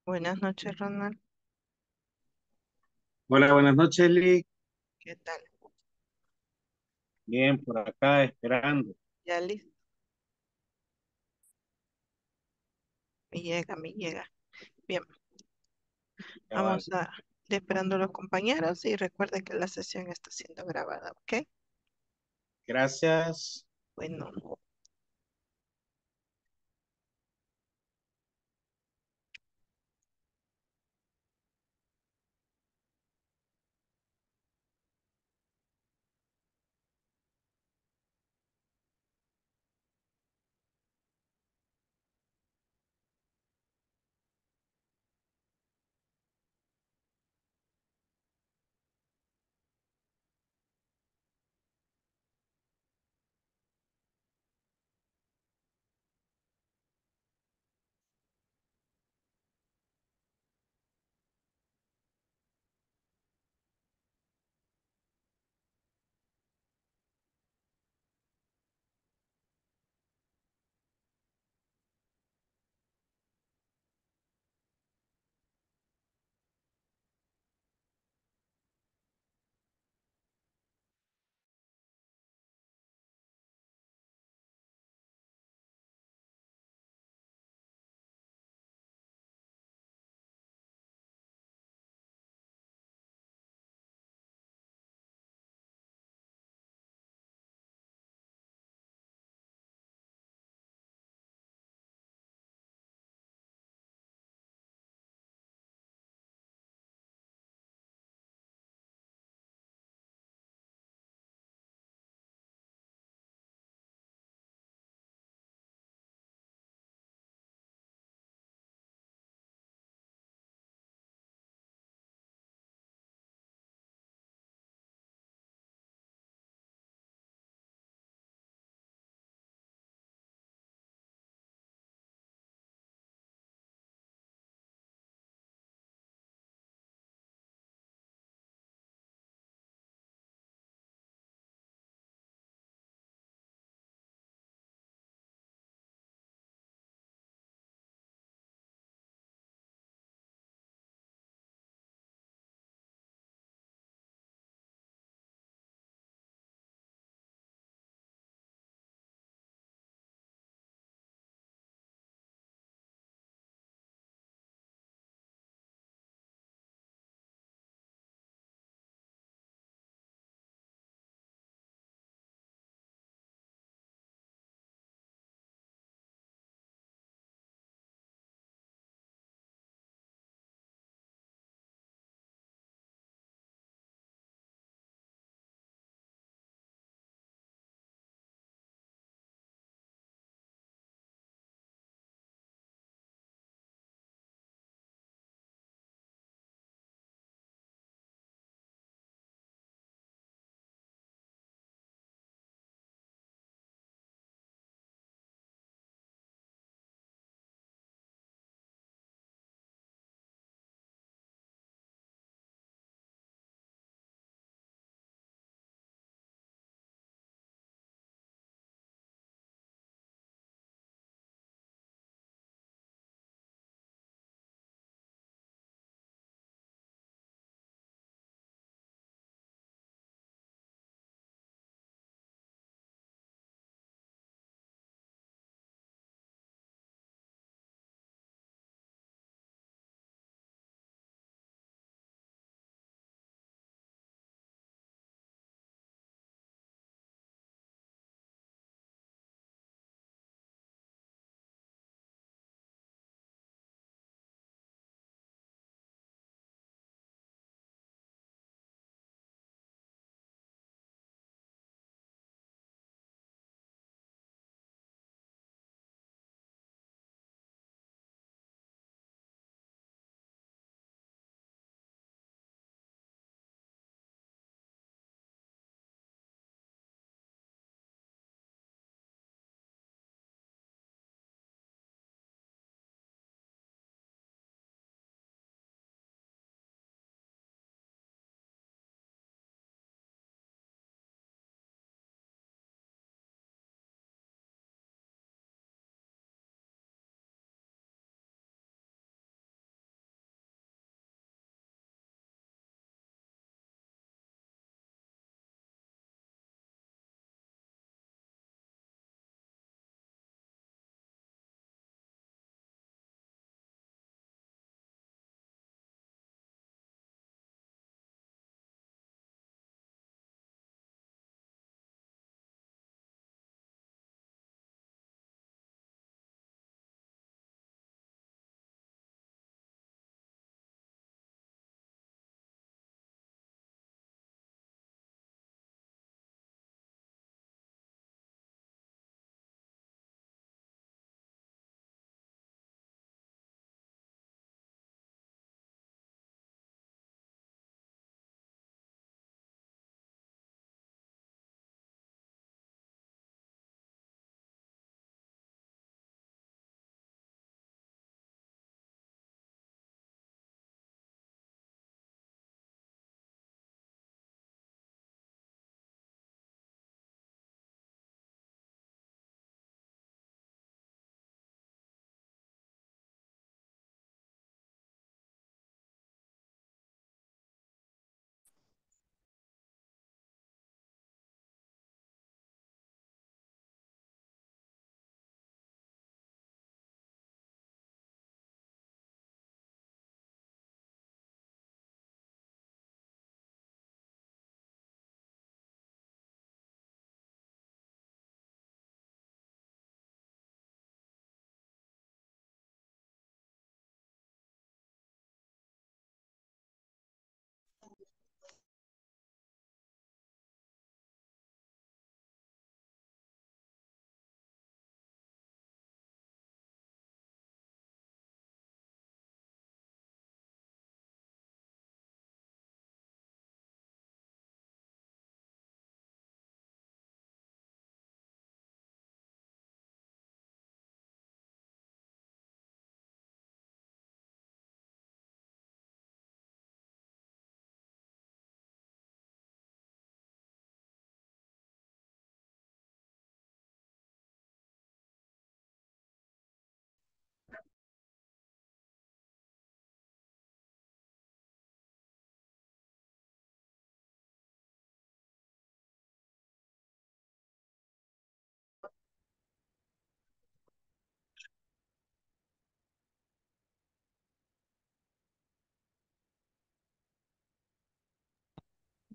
Buenas noches, Ronald. Hola, buenas noches, Lee. ¿Qué tal? Bien, por acá esperando. ¿Ya listo? Me llega. Bien, Cabal. vamos a ir esperando a los compañeros y recuerden que la sesión está siendo grabada, ¿ok? Gracias. Bueno,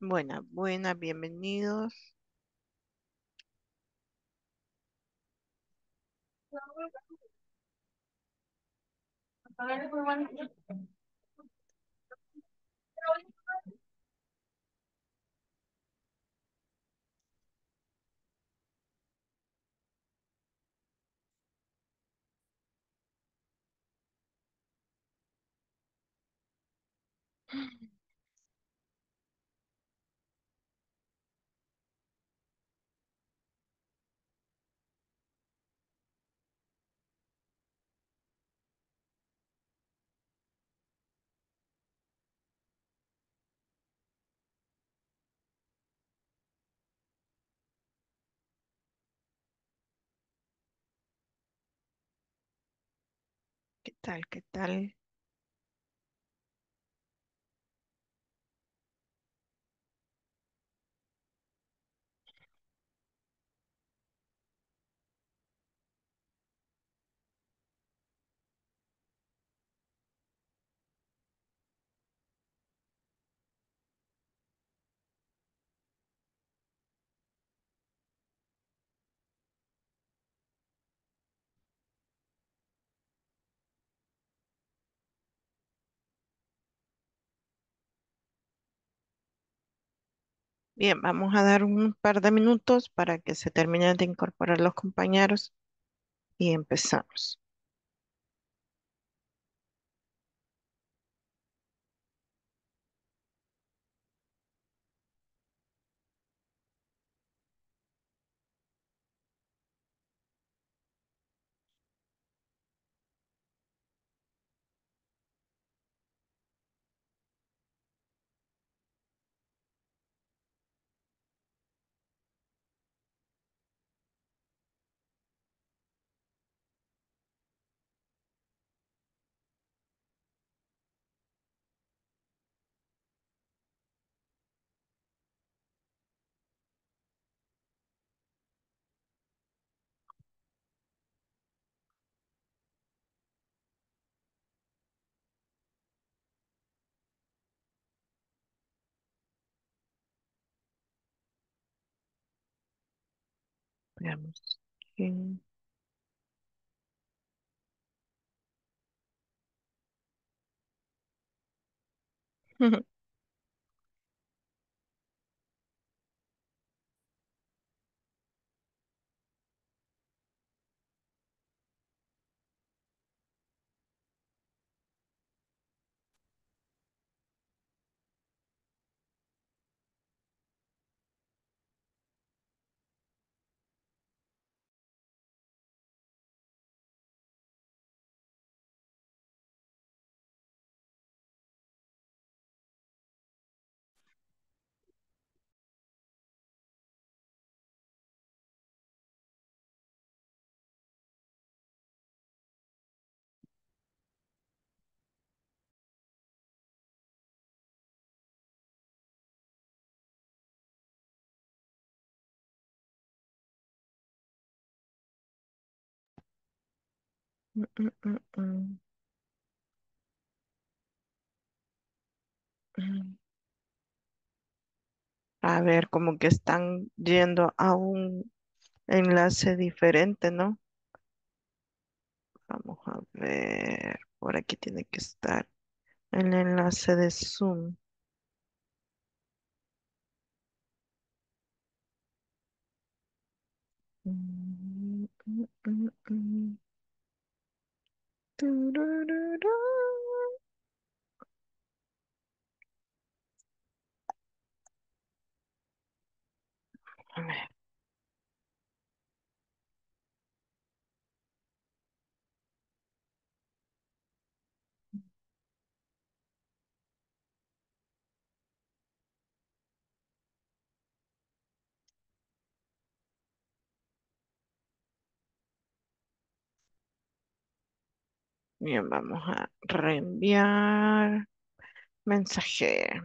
Buena, buena, bienvenidos. ¿Qué tal? ¿Qué tal? Bien, vamos a dar un par de minutos para que se terminen de incorporar los compañeros y empezamos. Veamos. quién- Mm, mm, mm, mm, mm. A ver, como que están yendo a un enlace diferente, ¿no? Vamos a ver. Por aquí tiene que estar el enlace de Zoom. Mm, mm, mm, mm. Turururú. A ver, bien, vamos a reenviar mensaje.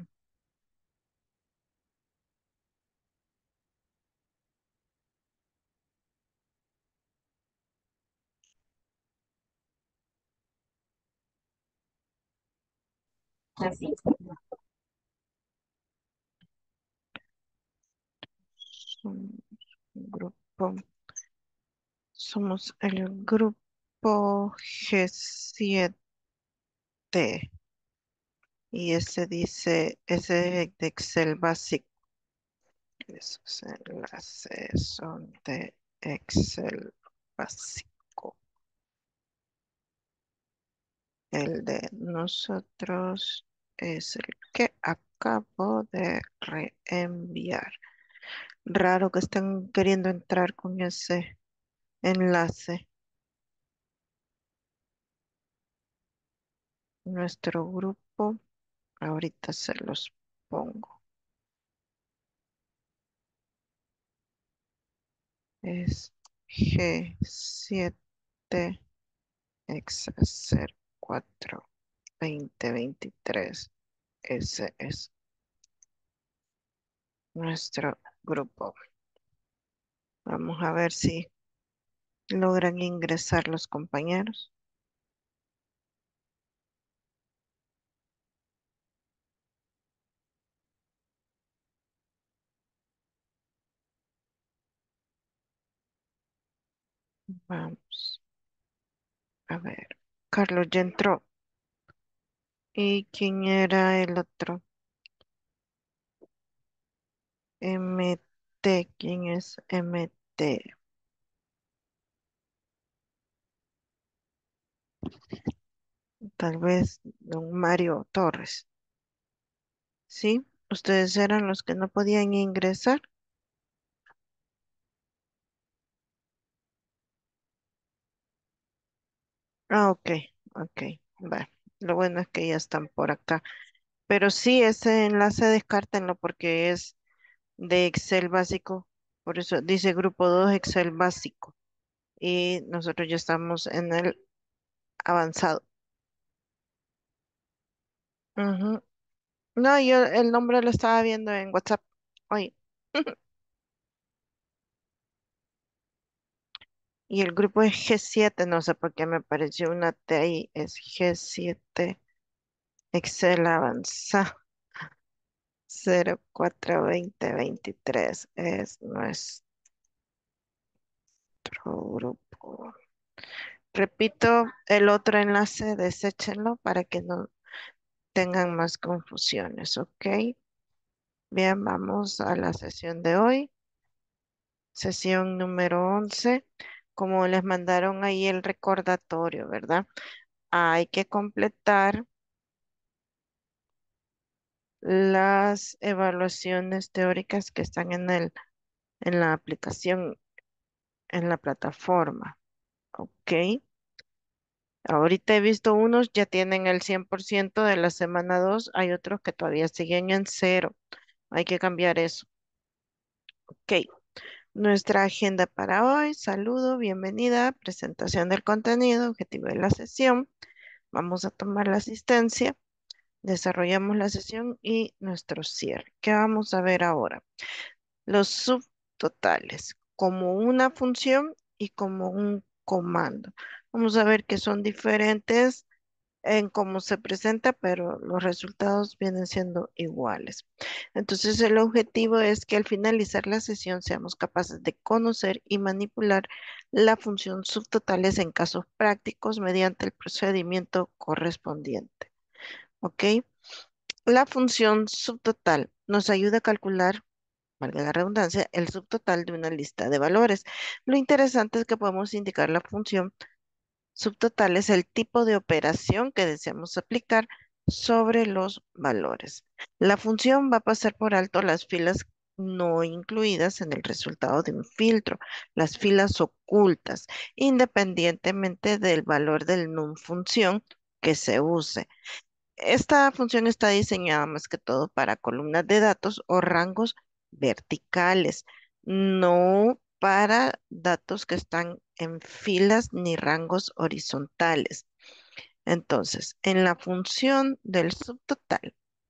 Así. Somos el grupo G7 y ese es de Excel básico. Esos enlaces son de Excel básico. El de nosotros es el que acabo de reenviar. Raro que estén queriendo entrar con ese enlace. Nuestro grupo, ahorita se los pongo. Es G7 Exacer 4 2023. Ese es nuestro grupo. Vamos a ver si logran ingresar los compañeros. Vamos a ver. Carlos ya entró. ¿Y quién era el otro? MT. ¿Quién es MT? Tal vez don Mario Torres. ¿Sí? ¿Ustedes eran los que no podían ingresar? Ah, ok, ok. Va. Lo bueno es que ya están por acá. Pero sí, ese enlace descártenlo porque es de Excel básico. Por eso dice grupo 2 Excel básico. Y nosotros ya estamos en el avanzado. Ujú. No, yo el nombre lo estaba viendo en WhatsApp. Oye, y el grupo es G7, no sé por qué me apareció una T ahí, es G7 Excel avanzado 04 2023 es nuestro grupo. Repito, el otro enlace, deséchenlo para que no tengan más confusiones, ¿ok? Bien, vamos a la sesión de hoy, sesión número 11. Como les mandaron ahí el recordatorio, ¿verdad? Hay que completar las evaluaciones teóricas que están en la aplicación, en la plataforma, ¿ok? Ahorita he visto unos ya tienen el 100% de la semana 2, hay otros que todavía siguen en cero. Hay que cambiar eso. Ok, nuestra agenda para hoy, saludo, bienvenida, presentación del contenido, objetivo de la sesión. Vamos a tomar la asistencia, desarrollamos la sesión y nuestro cierre. ¿Qué vamos a ver ahora? Los subtotales, como una función y como un comando. Vamos a ver que son diferentes en cómo se presenta, pero los resultados vienen siendo iguales. Entonces, el objetivo es que al finalizar la sesión seamos capaces de conocer y manipular la función subtotales en casos prácticos mediante el procedimiento correspondiente. ¿Ok? La función subtotal nos ayuda a calcular, valga la redundancia, el subtotal de una lista de valores. Lo interesante es que podemos indicar la función subtotal es el tipo de operación que deseamos aplicar sobre los valores. La función va a pasar por alto las filas no incluidas en el resultado de un filtro, las filas ocultas, independientemente del valor del num función que se use. Esta función está diseñada más que todo para columnas de datos o rangos verticales, no para datos que están en filas ni rangos horizontales. Entonces, en la función del subtotal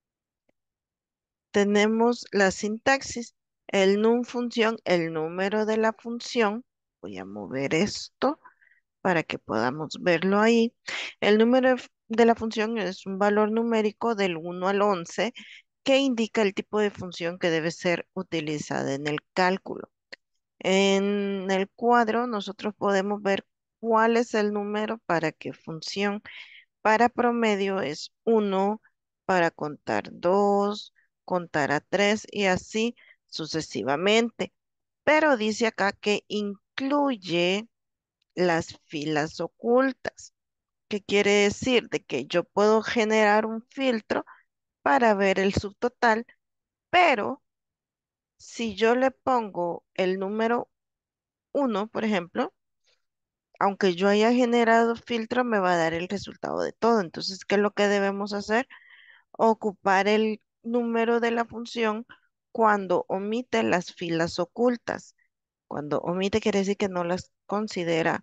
tenemos la sintaxis, el num función, el número de la función. Voy a mover esto para que podamos verlo ahí. El número de la función es un valor numérico del 1 al 11 que indica el tipo de función que debe ser utilizada en el cálculo. En el cuadro nosotros podemos ver cuál es el número para qué función. Para promedio es uno, para contar 2, contar a 3 y así sucesivamente. Pero dice acá que incluye las filas ocultas. ¿Qué quiere decir? De que yo puedo generar un filtro para ver el subtotal, pero si yo le pongo el número uno, por ejemplo, aunque yo haya generado filtro, me va a dar el resultado de todo. Entonces, ¿qué es lo que debemos hacer? Ocupar el número de la función cuando omite las filas ocultas. Cuando omite quiere decir que no las considera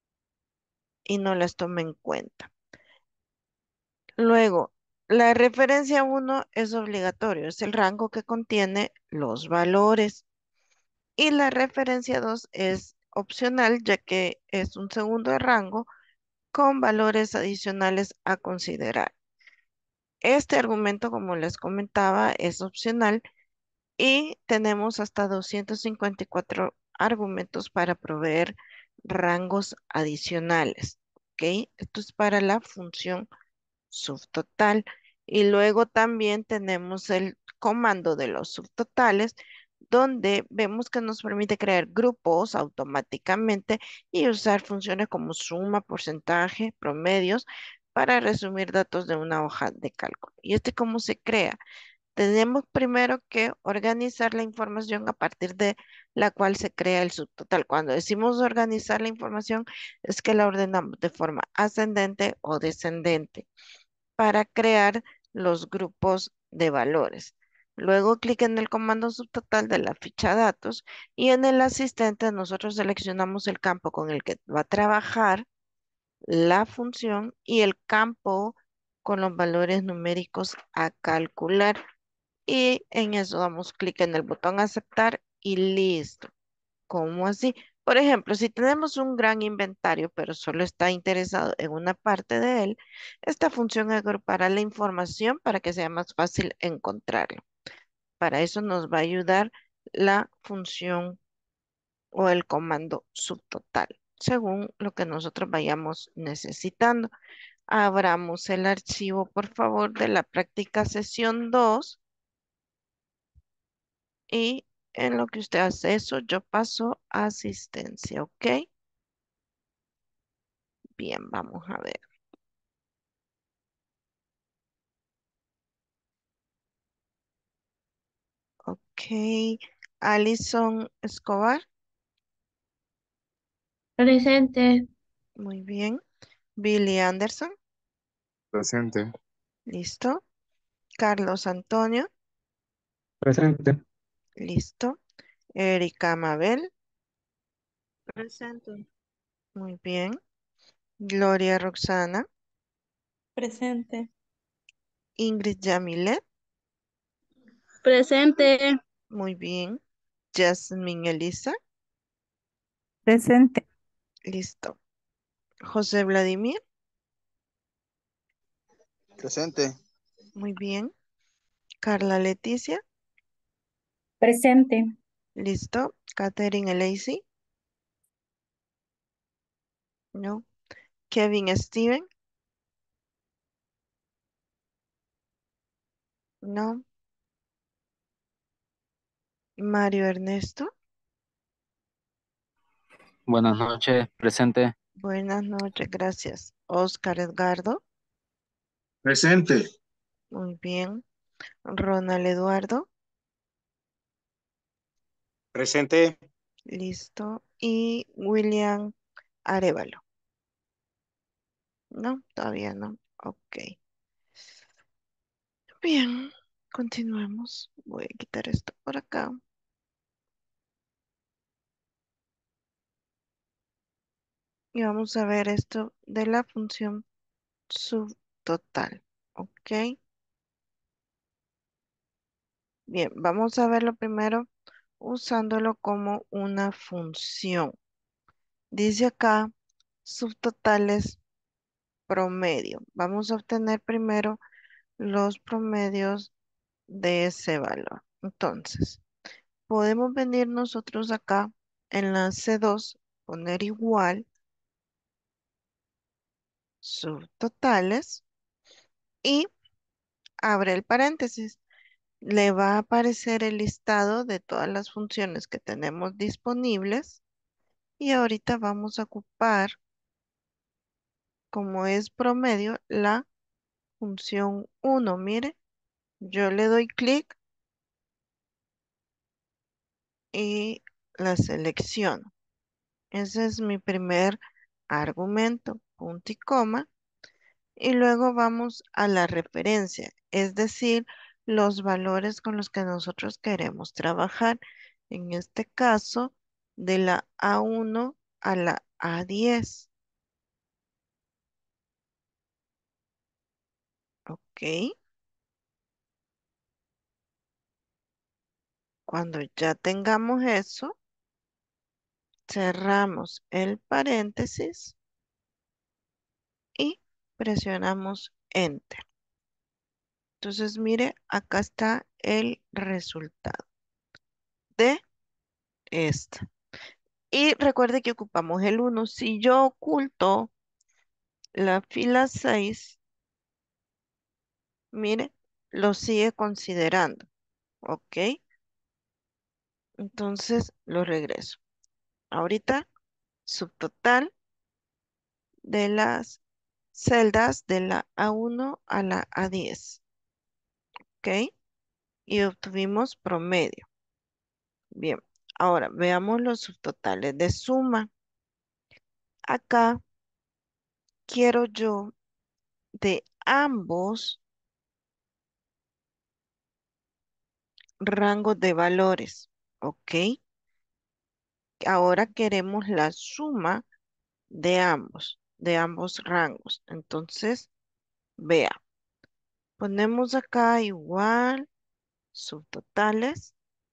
y no las toma en cuenta. Luego, la referencia uno es obligatorio, es el rango que contiene los valores. Y la referencia 2 es opcional, ya que es un segundo de rango con valores adicionales a considerar. Este argumento, como les comentaba, es opcional y tenemos hasta 254 argumentos para proveer rangos adicionales. ¿Ok? Esto es para la función subtotal. Y luego también tenemos el comando de los subtotales, donde vemos que nos permite crear grupos automáticamente y usar funciones como suma, porcentaje, promedios para resumir datos de una hoja de cálculo. ¿Y este cómo se crea? Tenemos primero que organizar la información a partir de la cual se crea el subtotal. Cuando decimos organizar la información, es que la ordenamos de forma ascendente o descendente para crear los grupos de valores. Luego clic en el comando subtotal de la ficha datos y en el asistente nosotros seleccionamos el campo con el que va a trabajar la función y el campo con los valores numéricos a calcular. Y en eso damos clic en el botón aceptar y listo. ¿Cómo así? Por ejemplo, si tenemos un gran inventario, pero solo está interesado en una parte de él, esta función agrupará la información para que sea más fácil encontrarlo. Para eso nos va a ayudar la función o el comando subtotal, según lo que nosotros vayamos necesitando. Abramos el archivo, por favor, de la práctica sesión 2 y en lo que usted hace eso, yo paso a asistencia, ¿ok? Bien, vamos a ver. Ok. Alison Escobar, Presente, muy bien. Billy Anderson, Presente. listo. Carlos Antonio, Presente. listo. Erika Mabel, presente, muy bien. Gloria Roxana, presente, Ingrid Yamilet, presente, muy bien. Jasmine Elisa, Presente, listo. José Vladimir, Presente. muy bien. Carla Leticia, presente, listo. Catherine Lacey, no. Kevin Steven, no. Mario Ernesto, Buenas noches, presente. buenas noches, gracias. Oscar Edgardo, Presente. muy bien. Ronald Eduardo, Presente. listo. Y William Arevalo, no, todavía no. Ok, bien, continuemos. Voy a quitar esto por acá y vamos a ver esto de la función subtotal. Ok, bien, vamos a verlo primero usándolo como una función. Dice acá subtotales promedio. Vamos a obtener primero los promedios de ese valor. Entonces, podemos venir nosotros acá en la C2 poner igual subtotales y abre el paréntesis. Le va a aparecer el listado de todas las funciones que tenemos disponibles y ahorita vamos a ocupar, como es promedio, la función 1. Mire, yo le doy clic y la selecciono. Ese es mi primer argumento, punto y coma. Y luego vamos a la referencia, es decir, los valores con los que nosotros queremos trabajar. En este caso, de la A1 a la A10. Ok. Cuando ya tengamos eso, cerramos el paréntesis y presionamos Enter. Entonces, mire, acá está el resultado de esta. Y recuerde que ocupamos el 1. Si yo oculto la fila 6, mire, lo sigue considerando. ¿Ok? Entonces lo regreso. Ahorita, subtotal de las celdas de la A1 a la A10. ¿Ok? Y obtuvimos promedio. Bien. Ahora veamos los subtotales de suma. Acá quiero yo de ambos rangos de valores. ¿Ok? Ahora queremos la suma de ambos rangos. Entonces, vea, ponemos acá igual subtotales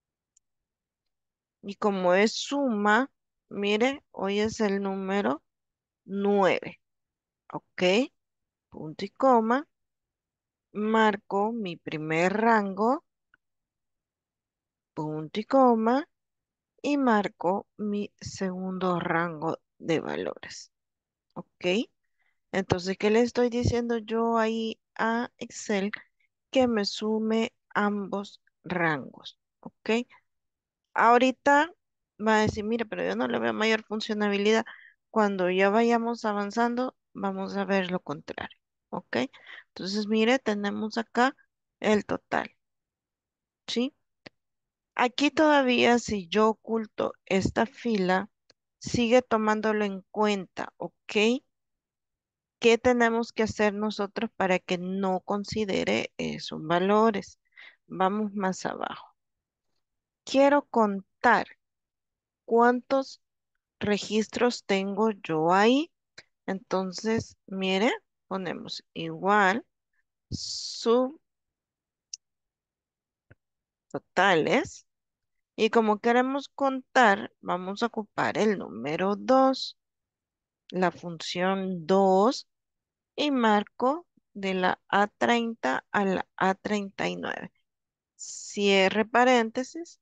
y como es suma, mire, hoy es el número 9. ¿Ok? Punto y coma, marco mi primer rango, punto y coma, y marco mi segundo rango de valores. ¿Ok? Entonces, ¿qué le estoy diciendo yo ahí a Excel? Que me sume ambos rangos. ¿Ok? Ahorita va a decir, mire, pero yo no le veo mayor funcionalidad. Cuando ya vayamos avanzando, vamos a ver lo contrario. ¿Ok? Entonces, mire, tenemos acá el total. ¿Sí? Aquí todavía, si yo oculto esta fila, sigue tomándolo en cuenta. ¿Ok? ¿Qué tenemos que hacer nosotros para que no considere esos valores? Vamos más abajo. Quiero contar cuántos registros tengo yo ahí. Entonces, mire, ponemos igual subtotales. Y como queremos contar, vamos a ocupar el número 2, la función 2 y marco de la A30 a la A39. Cierre paréntesis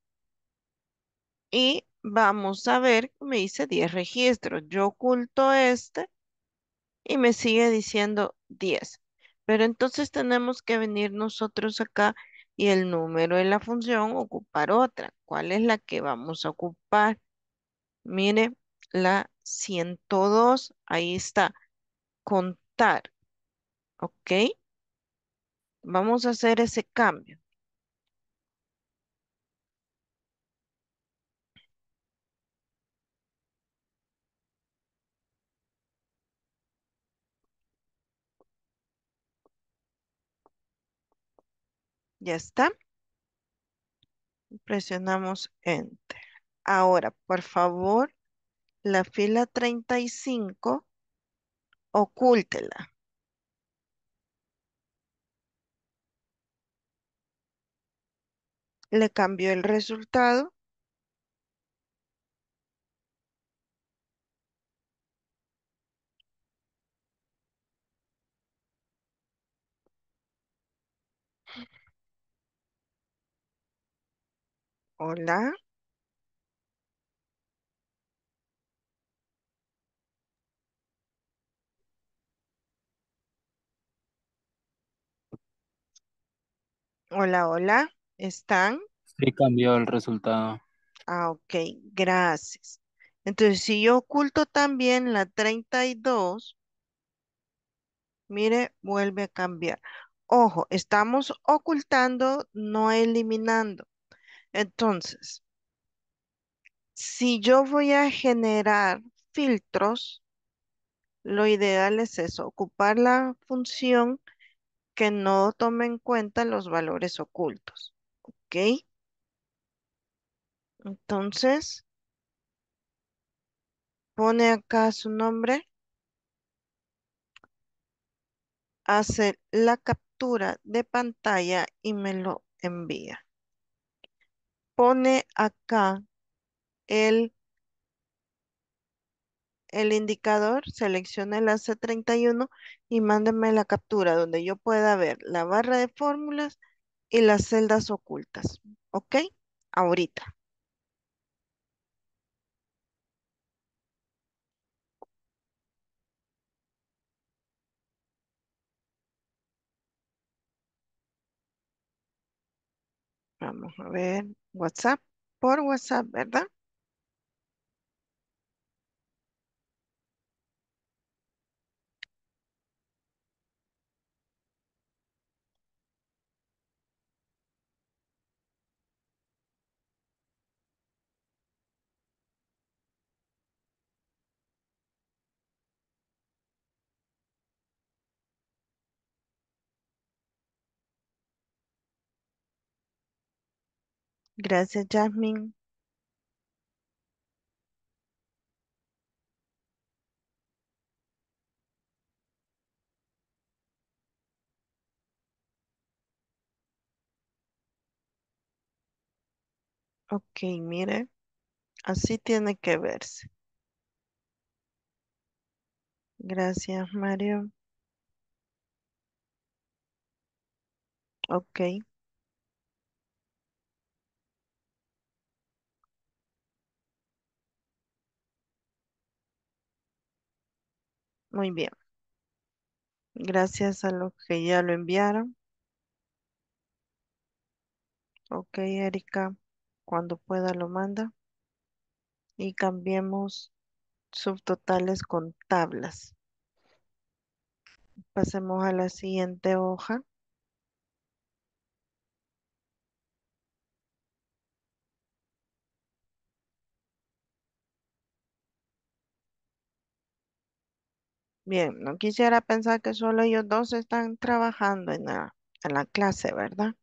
y vamos a ver que me dice 10 registros. Yo oculto este y me sigue diciendo 10. Pero entonces tenemos que venir nosotros acá y el número de la función ocupar otra. ¿Cuál es la que vamos a ocupar? Mire, la 102, ahí está, contar, ¿ok? Vamos a hacer ese cambio. Ya está. Presionamos Enter. Ahora, por favor, la fila 35, ocúltela. Le cambió el resultado. Hola. Hola, hola. ¿Están? Sí cambió el resultado. Ah, ok, gracias. Entonces, si yo oculto también la 32, mire, vuelve a cambiar. Ojo, estamos ocultando, no eliminando. Entonces, si yo voy a generar filtros, lo ideal es eso, ocupar la función que no tome en cuenta los valores ocultos. ¿Ok? Entonces, pone acá su nombre, hace la captura de pantalla y me lo envía. Pone acá el, el indicador, selecciona el AC31 y mándame la captura donde yo pueda ver la barra de fórmulas y las celdas ocultas. ¿Ok? Ahorita. Vamos a ver. WhatsApp. Por WhatsApp, ¿verdad? Gracias, Jasmine. Ok, mire. Así tiene que verse. Gracias, Mario. Ok, muy bien. Gracias a los que ya lo enviaron. Ok, Erika, cuando pueda lo manda. Y cambiemos subtotales con tablas. Pasemos a la siguiente hoja. Bien, no quisiera pensar que solo ellos dos están trabajando en la clase, ¿verdad?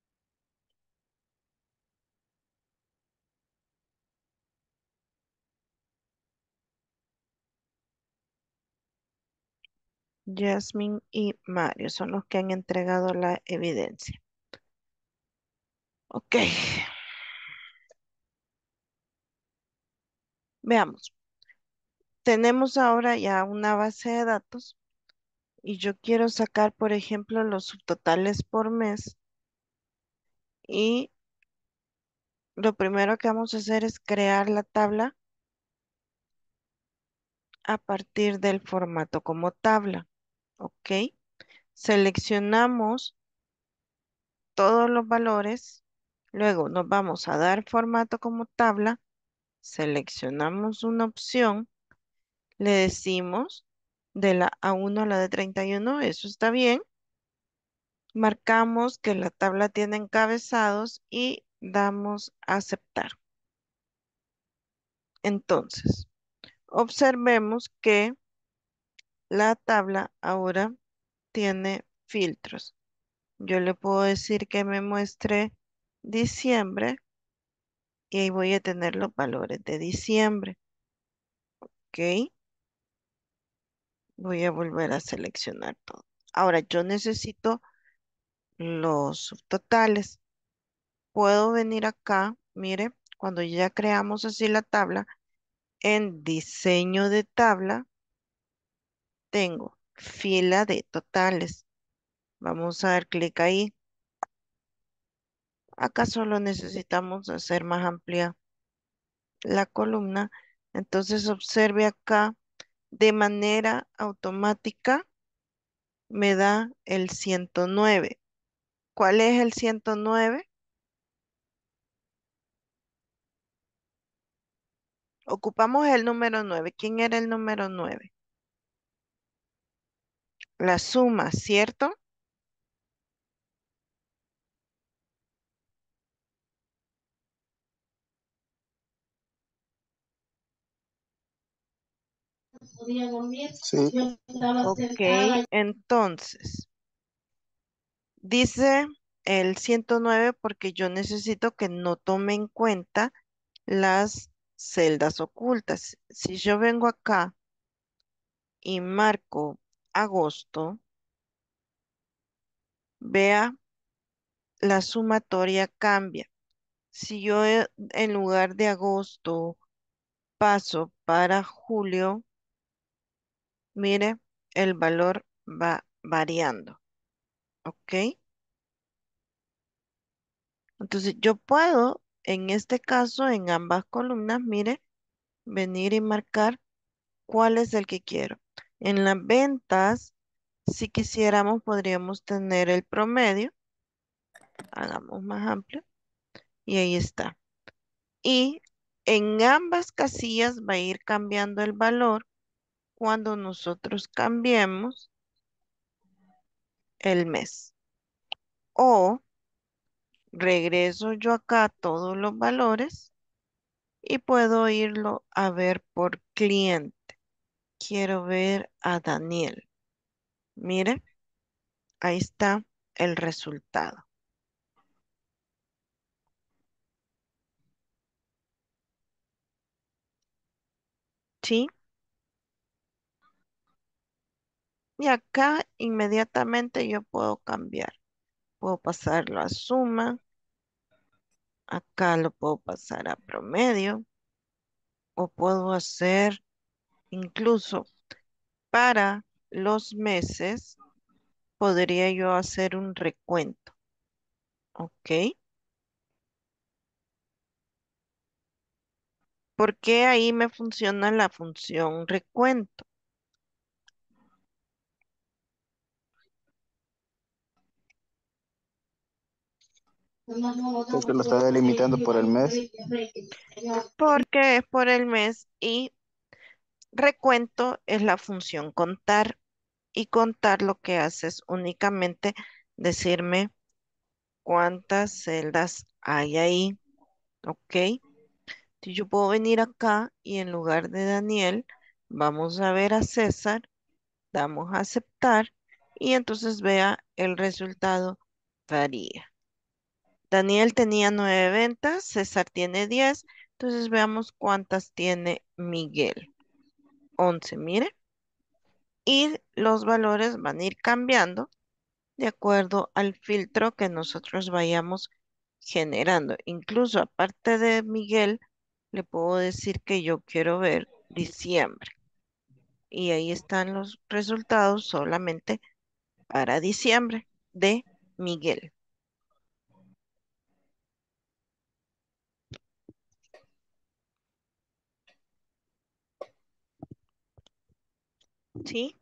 Jasmine y Mario son los que han entregado la evidencia. Ok, veamos. Tenemos ahora ya una base de datos y yo quiero sacar, por ejemplo, los subtotales por mes y lo primero que vamos a hacer es crear la tabla a partir del formato como tabla. ¿Ok? Seleccionamos todos los valores, luego nos vamos a dar formato como tabla, seleccionamos una opción, le decimos de la A1 a la de 31, eso está bien. Marcamos que la tabla tiene encabezados y damos a aceptar. Entonces, observemos que la tabla ahora tiene filtros. Yo le puedo decir que me muestre diciembre y ahí voy a tener los valores de diciembre. ¿Ok? Voy a volver a seleccionar todo. Ahora yo necesito los subtotales. Puedo venir acá, mire, cuando ya creamos así la tabla, en diseño de tabla tengo fila de totales. Vamos a dar clic ahí. Acá solo necesitamos hacer más amplia la columna. Entonces observe acá, de manera automática me da el 109. ¿Cuál es el 109? Ocupamos el número 9. ¿Quién era el número 9? La suma, ¿cierto? Sí. Ok, entonces, dice el 109 porque yo necesito que no tome en cuenta las celdas ocultas. Si yo vengo acá y marco agosto, vea, la sumatoria cambia. Si yo en lugar de agosto paso para julio, mire, el valor va variando, ¿ok? Entonces yo puedo, en este caso, en ambas columnas, mire, venir y marcar cuál es el que quiero. En las ventas, si quisiéramos, podríamos tener el promedio. Hagamos más amplio. Y ahí está. Y en ambas casillas va a ir cambiando el valor cuando nosotros cambiemos el mes. O regreso yo acá todos los valores y puedo irlo a ver por cliente. Quiero ver a Daniel. Mire, ahí está el resultado. ¿Sí? Y acá inmediatamente yo puedo cambiar. Puedo pasarlo a suma. Acá lo puedo pasar a promedio. O puedo hacer incluso para los meses, podría yo hacer un recuento. ¿Ok? Porque ahí me funciona la función recuento. Porque lo está delimitando por el mes. Porque es por el mes y recuento es la función contar. Y contar lo que hace es únicamente decirme cuántas celdas hay ahí. ¿Ok? Si yo puedo venir acá y en lugar de Daniel, vamos a ver a César, damos a aceptar y entonces vea el resultado varía. Daniel tenía 9 ventas, César tiene 10, entonces veamos cuántas tiene Miguel. 11, mire. Y los valores van a ir cambiando de acuerdo al filtro que nosotros vayamos generando. Incluso aparte de Miguel, le puedo decir que yo quiero ver diciembre. Y ahí están los resultados solamente para diciembre de Miguel. ¿Sí?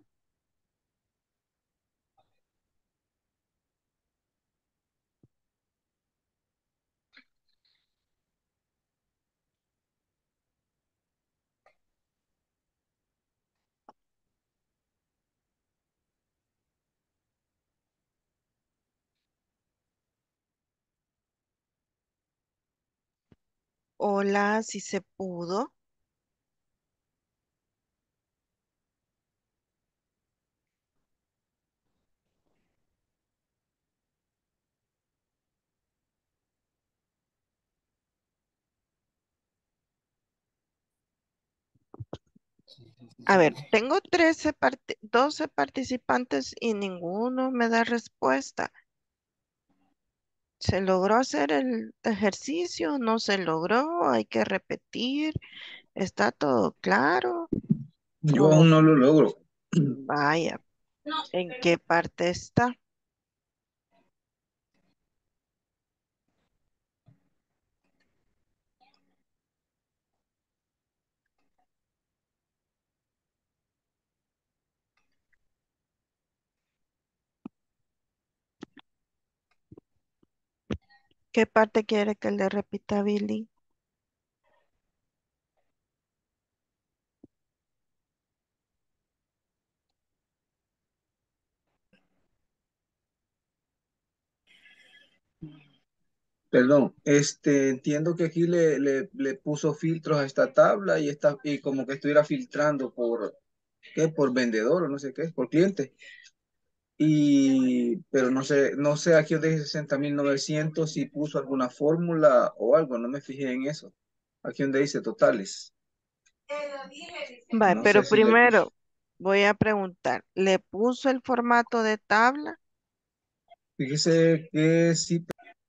Hola, si se pudo. A ver, tengo 12 participantes y ninguno me da respuesta. ¿Se logró hacer el ejercicio? ¿No se logró? ¿Hay que repetir? ¿Está todo claro? Yo O aún no lo logro. vaya, ¿en qué parte está? ¿Qué parte quiere que le repita, Billy? Perdón, entiendo que aquí le puso filtros a esta tabla y como que estuviera filtrando ¿qué? Por vendedor o no sé qué, por cliente. Pero no sé aquí donde dice 60.900 si puso alguna fórmula o algo, no me fijé en eso. Aquí donde dice totales. Vale, No sé pero si le puso. primero voy a preguntar, ¿le puso el formato de tabla? Fíjese que sí.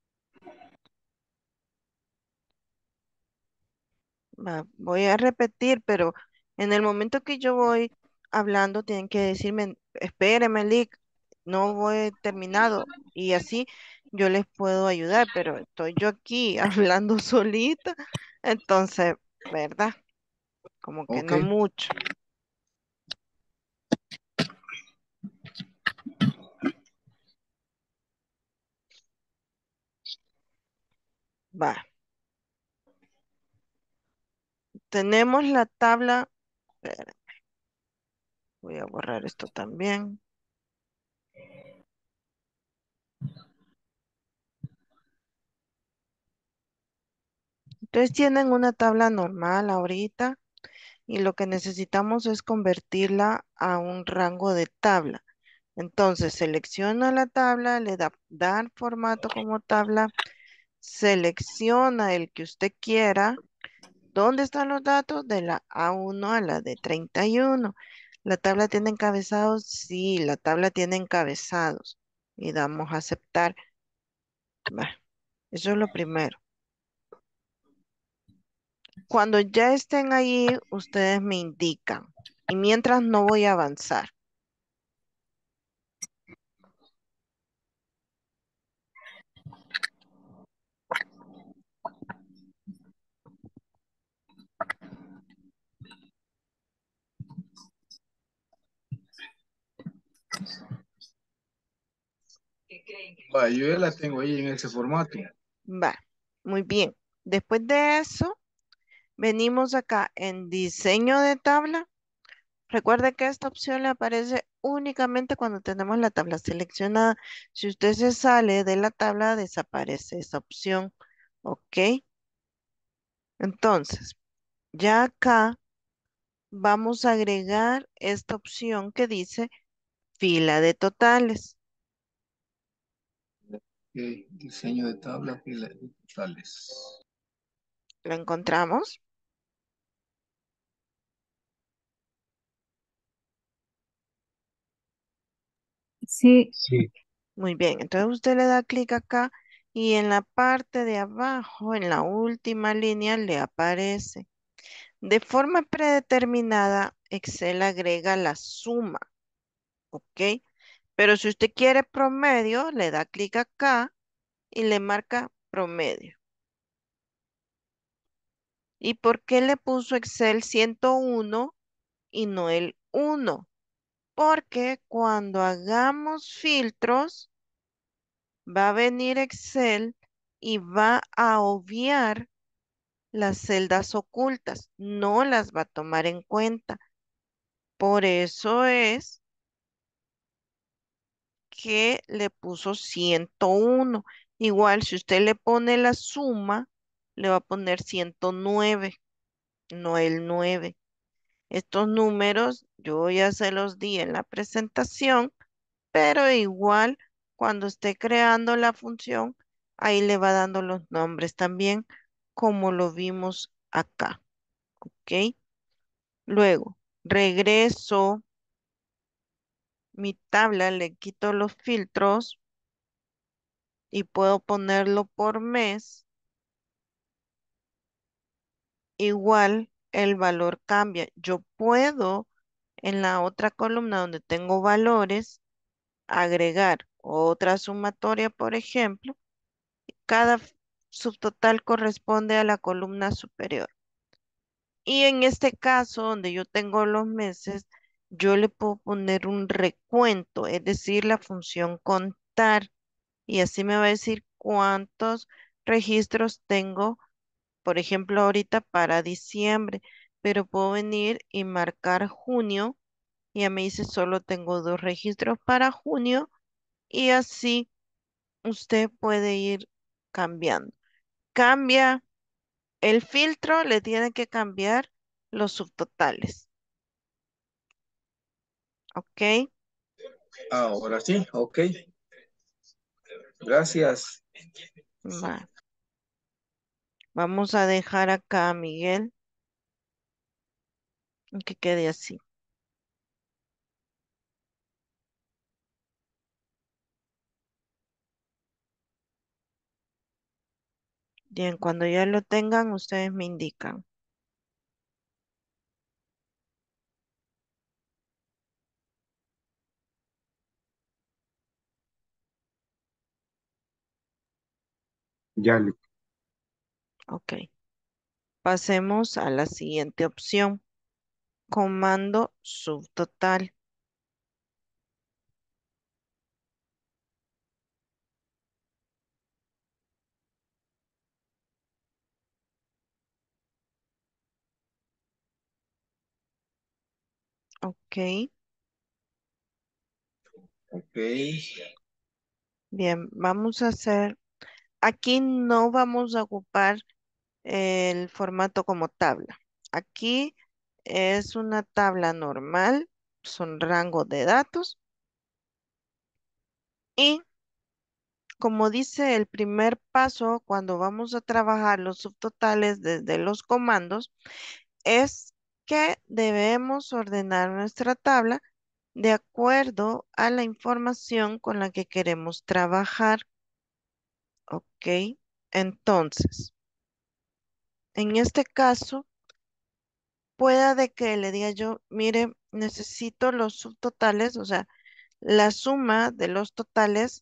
Voy a repetir, pero en el momento que yo voy hablando, tienen que decirme, espéreme, Lick, no voy terminado. Y así yo les puedo ayudar, pero estoy yo aquí hablando solita, entonces, ¿verdad? Como que Ok, no mucho. Va, tenemos la tabla, espera, voy a borrar esto también. Entonces tienen una tabla normal ahorita y lo que necesitamos es convertirla a un rango de tabla. Entonces selecciona la tabla, le da dar formato como tabla, selecciona el que usted quiera. ¿Dónde están los datos? De la A1 a la de 31. ¿La tabla tiene encabezados? Sí, la tabla tiene encabezados. Y damos a aceptar. Bah, eso es lo primero. Cuando ya estén ahí, ustedes me indican. Y mientras no voy a avanzar. va, yo ya la tengo ahí en ese formato. Va, muy bien. Después de eso, venimos acá en diseño de tabla. Recuerde que esta opción le aparece únicamente cuando tenemos la tabla seleccionada. Si usted se sale de la tabla, desaparece esa opción. ¿Ok? Entonces, ya acá vamos a agregar esta opción que dice fila de totales. Ok, diseño de tabla, pila de totales. ¿Lo encontramos? Sí, Sí. Muy bien. Entonces usted le da clic acá y en la parte de abajo, en la última línea, le aparece. De forma predeterminada, Excel agrega la suma, ¿ok? Pero si usted quiere promedio, le da clic acá y le marca promedio. ¿Y por qué le puso Excel 101 y no el 1? Porque cuando hagamos filtros, va a venir Excel y va a obviar las celdas ocultas, no las va a tomar en cuenta. Por eso es que le puso 101. Igual, si usted le pone la suma, le va a poner 109, no el 9. Estos números yo ya se los di en la presentación, pero igual cuando esté creando la función, ahí le va dando los nombres también, como lo vimos acá, ¿ok? Luego, regreso mi tabla, le quito los filtros y puedo ponerlo por mes, igual el valor cambia. Yo puedo en la otra columna donde tengo valores agregar otra sumatoria, por ejemplo. Cada subtotal corresponde a la columna superior. Y en este caso, donde yo tengo los meses, yo le puedo poner un recuento, es decir, la función contar. Y así me va a decir cuántos registros tengo, por ejemplo, ahorita para diciembre, pero puedo venir y marcar junio y ya me dice solo tengo dos registros para junio y así usted puede ir cambiando. Cambia el filtro, le tiene que cambiar los subtotales, ¿ok? Ahora sí, ok. Gracias. Va. Vamos a dejar acá a Miguel que quede así. Bien, cuando ya lo tengan, ustedes me indican. Ya, li- Ok. Pasemos a la siguiente opción. Comando subtotal. Ok. Ok. Bien, vamos a hacer. Aquí no vamos a ocupar el formato como tabla. Aquí es una tabla normal, son rangos de datos y como dice el primer paso cuando vamos a trabajar los subtotales desde los comandos, es que debemos ordenar nuestra tabla de acuerdo a la información con la que queremos trabajar. ¿Ok? Entonces, en este caso, pueda de que le diga yo, mire, necesito los subtotales, o sea, la suma de los totales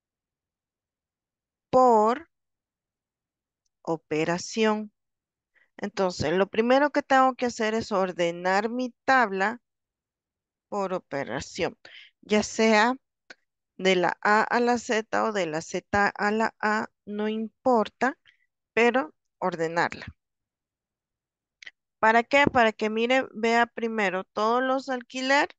por operación. Entonces, lo primero que tengo que hacer es ordenar mi tabla por operación, ya sea de la A a la Z o de la Z a la A, no importa, pero ordenarla. ¿Para qué? Para que mire, vea primero todos los alquileres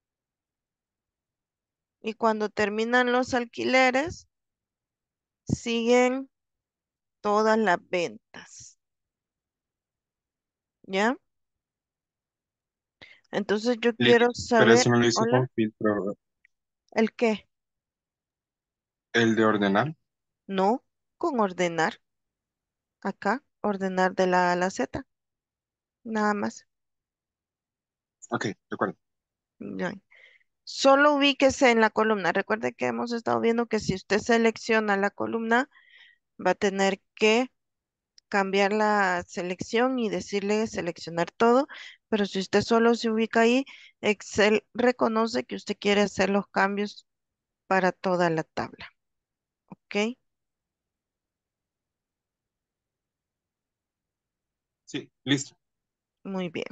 y cuando terminan los alquileres, siguen todas las ventas. ¿Ya? Entonces yo li- quiero pero saber, eso no lo hizo hola, con filtro, ¿el qué? el de ordenar. No, con ordenar. Acá, ordenar de la A a la Z, nada más. Ok, de acuerdo. Ya. Solo ubíquese en la columna. Recuerde que hemos estado viendo que si usted selecciona la columna, va a tener que cambiar la selección y decirle seleccionar todo. Pero si usted solo se ubica ahí, Excel reconoce que usted quiere hacer los cambios para toda la tabla. ¿Ok? Sí, listo. Muy bien.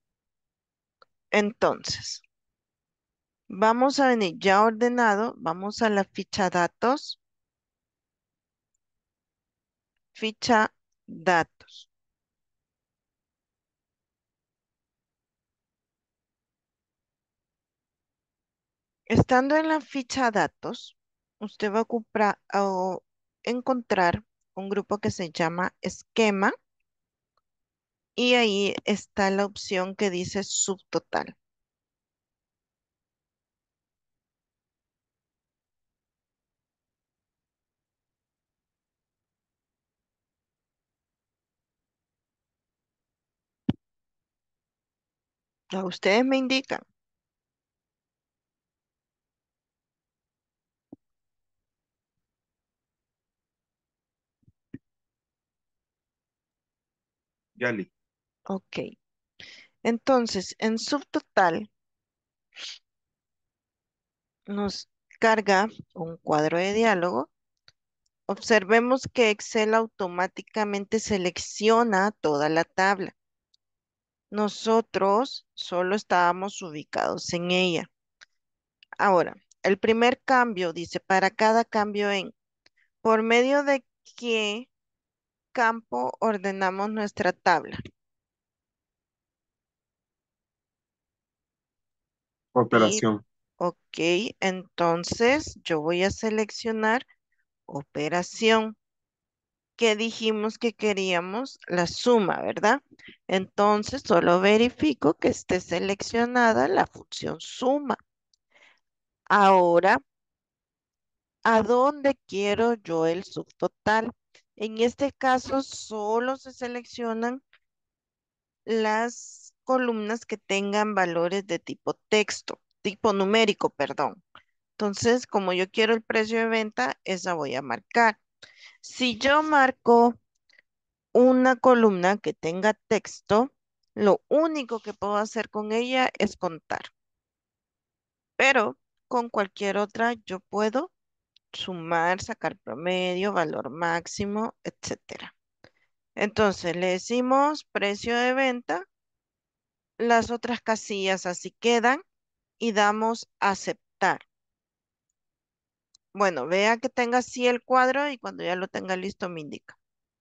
Entonces, vamos a venir ya ordenado. Vamos a la ficha datos. Ficha datos. Estando en la ficha datos, usted va a encontrar un grupo que se llama esquema y ahí está la opción que dice subtotal. Ya ustedes me indican. Ya, li- Ok. Entonces, en subtotal nos carga un cuadro de diálogo. Observemos que Excel automáticamente selecciona toda la tabla. Nosotros solo estábamos ubicados en ella. Ahora, el primer cambio dice, para cada cambio en, por medio de qué campo ordenamos nuestra tabla? Y, Operación. ok, entonces yo voy a seleccionar operación, que dijimos que queríamos la suma, ¿verdad? Entonces solo verifico que esté seleccionada la función suma. Ahora, ¿a dónde quiero yo el subtotal? En este caso, solo se seleccionan las columnas que tengan valores de tipo texto, tipo numérico, perdón. Entonces, como yo quiero el precio de venta, esa voy a marcar. Si yo marco una columna que tenga texto, lo único que puedo hacer con ella es contar, pero con cualquier otra yo puedo sumar, sacar promedio, valor máximo, etcétera. Entonces le decimos precio de venta, las otras casillas así quedan y damos aceptar. Bueno, vea que tenga así el cuadro y cuando ya lo tenga listo me indica.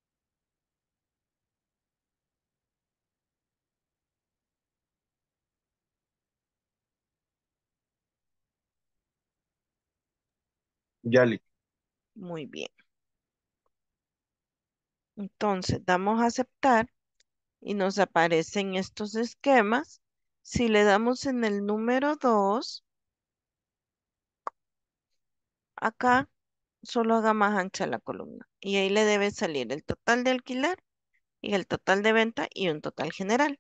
Yali. Muy bien. Entonces damos aceptar y nos aparecen estos esquemas. Si le damos en el número 2, acá solo haga más ancha la columna y ahí le debe salir el total de alquiler y el total de venta y un total general.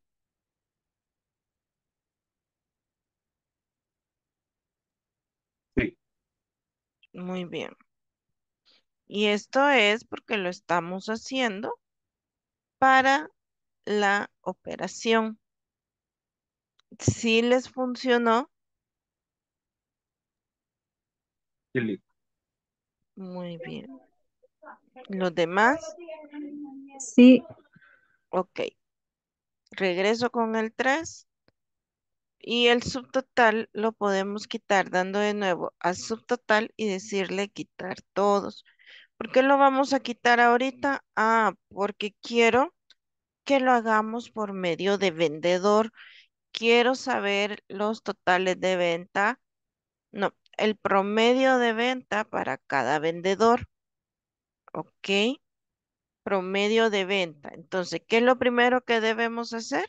Sí. Muy bien. Y esto es porque lo estamos haciendo para la operación. Si les funcionó, Yali. muy bien. Los demás, Sí, ok. Regreso con el 3 y el subtotal lo podemos quitar dando de nuevo al subtotal y decirle quitar todos. ¿Por qué lo vamos a quitar ahorita? Ah, porque quiero que lo hagamos por medio de vendedor. Quiero saber los totales de venta, no, el promedio de venta para cada vendedor, ¿ok? Promedio de venta. Entonces, ¿qué es lo primero que debemos hacer?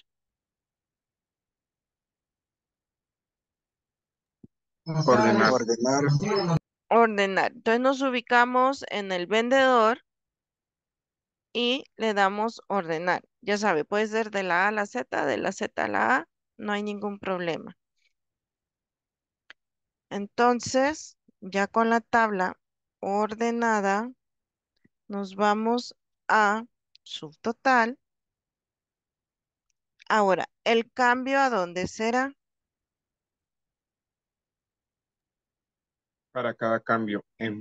Ordenar. Ordenar. Ordenar. Entonces nos ubicamos en el vendedor y le damos ordenar. Ya sabe, puede ser de la A a la Z, de la Z a la A, no hay ningún problema. Entonces, ya con la tabla ordenada, nos vamos a subtotal. Ahora, ¿el cambio a dónde será? Para cada cambio.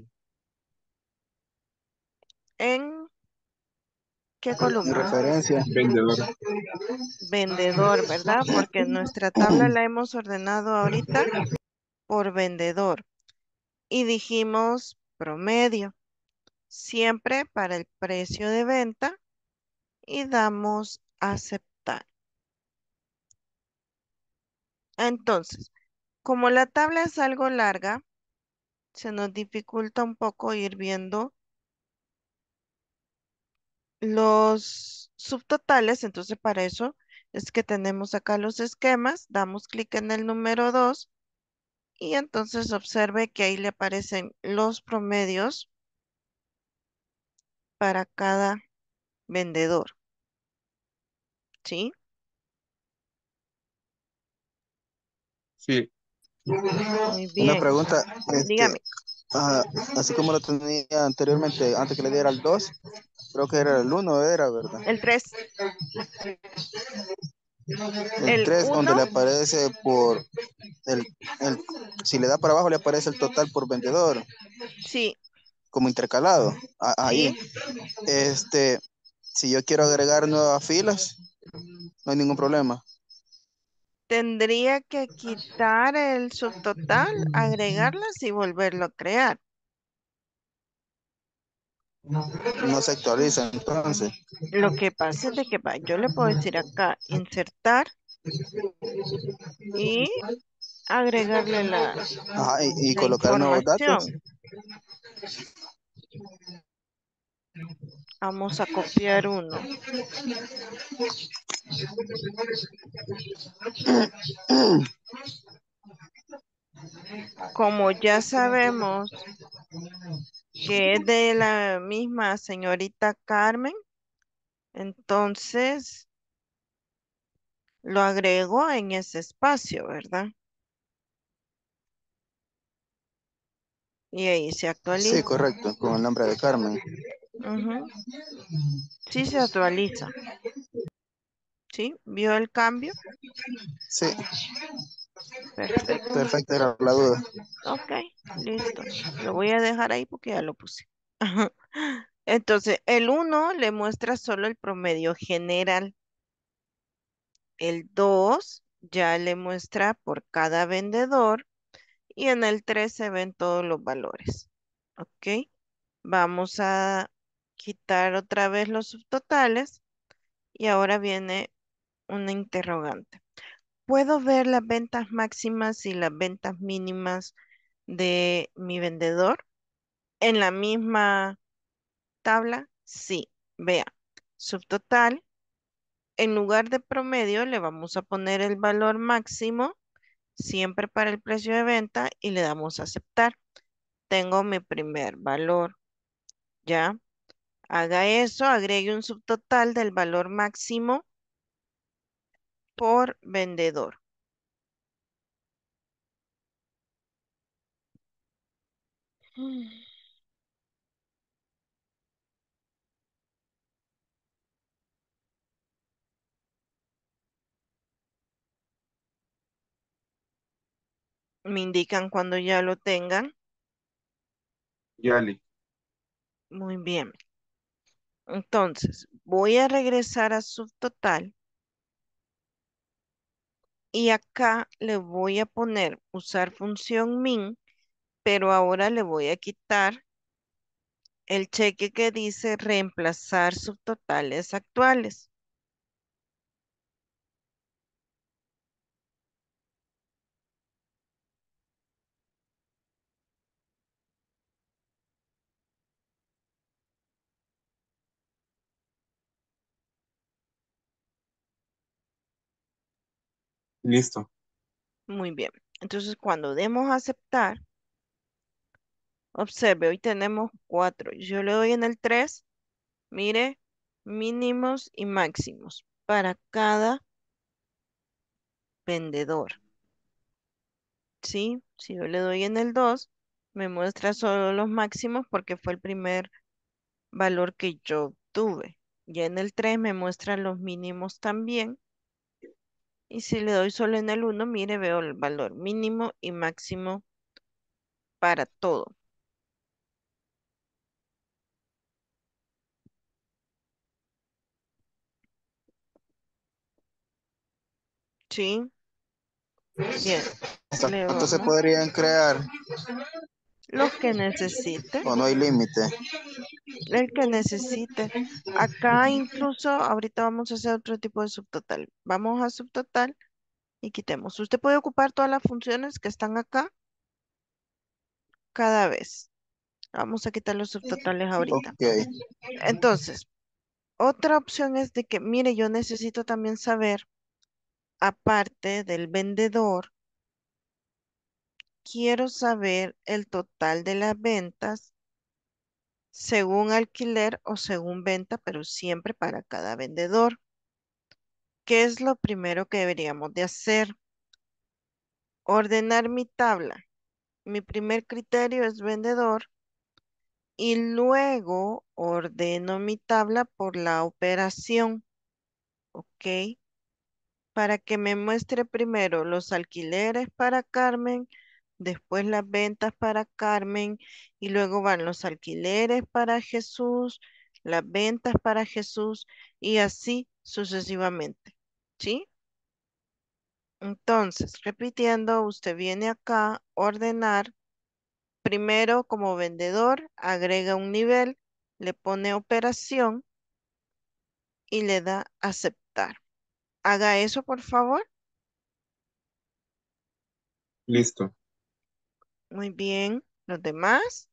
¿En qué En columna? referencia. Vendedor. Vendedor, ¿verdad? Porque nuestra tabla la hemos ordenado ahorita por vendedor. Y dijimos promedio, siempre para el precio de venta y damos aceptar. Entonces, como la tabla es algo larga, se nos dificulta un poco ir viendo los subtotales, entonces para eso es que tenemos acá los esquemas, damos clic en el número 2 y entonces observe que ahí le aparecen los promedios para cada vendedor, ¿sí? Sí. Muy Una bien, pregunta, dígame, ah, así como lo tenía anteriormente, antes que le diera el 2 creo que era el uno era, ¿verdad? el 3, El el 3 donde le 1, aparece por el, el, si le da para abajo le aparece el total por vendedor, sí, como intercalado, ahí. sí, Si yo quiero agregar nuevas filas, no hay ningún problema. tendría que quitar el subtotal, agregarlas y volverlo a crear. No se actualiza entonces. Lo que pasa es de que yo le puedo decir acá, insertar y agregarle Ajá, y la colocar nuevos datos. información. Vamos a copiar uno. Como ya sabemos que es de la misma señorita Carmen, entonces lo agrego en ese espacio, ¿verdad? Y ahí se Sí, actualiza. correcto, con el nombre de Carmen. Ujú. Sí se actualiza. ¿Sí? ¿Vio el cambio? Sí, Perfecto. perfecto, era la duda. Ok, listo. Lo voy a dejar ahí porque ya lo puse. Entonces, el uno le muestra solo el promedio general. El 2 ya le muestra por cada vendedor y en el 3 se ven todos los valores. ¿Ok? Vamos a quitar otra vez los subtotales y ahora viene una interrogante. ¿Puedo ver las ventas máximas y las ventas mínimas de mi vendedor en la misma tabla? Sí. Vea, subtotal, en lugar de promedio le vamos a poner el valor máximo siempre para el precio de venta y le damos a aceptar. Tengo mi primer valor, ¿ya? Haga eso, agregue un subtotal del valor máximo por vendedor. Me indican cuando ya lo tengan. Yali. Muy bien. Entonces, voy a regresar a subtotal y acá le voy a poner usar función min, pero ahora le voy a quitar el cheque que dice reemplazar subtotales actuales. Listo. Muy bien. Entonces, cuando demos a aceptar, observe, hoy tenemos 4. Yo le doy en el 3. Mire, mínimos y máximos para cada vendedor. ¿Sí? Si yo le doy en el 2, me muestra solo los máximos porque fue el primer valor que yo obtuve. Ya en el 3 me muestra los mínimos también. Y si le doy solo en el 1, mire, veo el valor mínimo y máximo para todo. ¿Sí? Bien. ¿Hasta Le cuánto se vamos. podrían crear Los que necesite. o no hay límite? El que necesite. Acá incluso, ahorita vamos a hacer otro tipo de subtotal. Vamos a subtotal y quitemos. Usted puede ocupar todas las funciones que están acá cada vez. Vamos a quitar los subtotales ahorita. Ok, Entonces, otra opción es de que, mire, yo necesito también saber, aparte del vendedor, quiero saber el total de las ventas según alquiler o según venta, pero siempre para cada vendedor. ¿Qué es lo primero que deberíamos de hacer? Ordenar mi tabla. Mi primer criterio es vendedor y luego ordeno mi tabla por la operación, ¿ok? Para que me muestre primero los alquileres para Carmen, después las ventas para Carmen y luego van los alquileres para Jesús, las ventas para Jesús y así sucesivamente, ¿sí? Entonces, repitiendo, usted viene acá, a ordenar. Primero, como vendedor, agrega un nivel le pone operación y le da aceptar. Haga eso, por favor. Listo. Muy bien. Los demás,